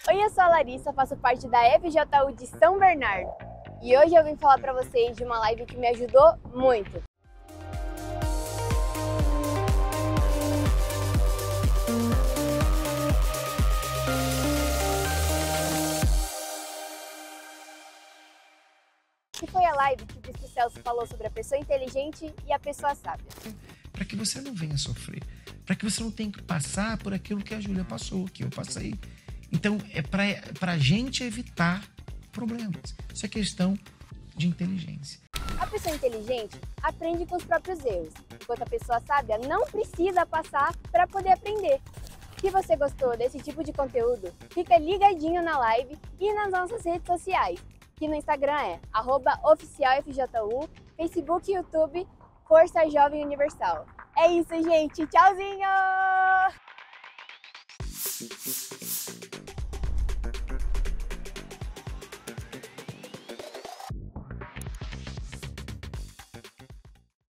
Oi, eu sou a Laryssa, faço parte da FJU de São Bernardo. E hoje eu vim falar pra vocês de uma live que me ajudou muito. Que foi a live que o Bispo Celso falou sobre a pessoa inteligente e a pessoa sábia. Para que você não venha sofrer, para que você não tenha que passar por aquilo que a Júlia passou, que eu passei. Então, é para a gente evitar problemas. Isso é questão de inteligência. A pessoa inteligente aprende com os próprios erros, enquanto a pessoa sábia não precisa passar para poder aprender. Se você gostou desse tipo de conteúdo, fica ligadinho na live e nas nossas redes sociais, que no Instagram é @oficialfju, Facebook e YouTube, Força Jovem Universal. É isso, gente. Tchauzinho!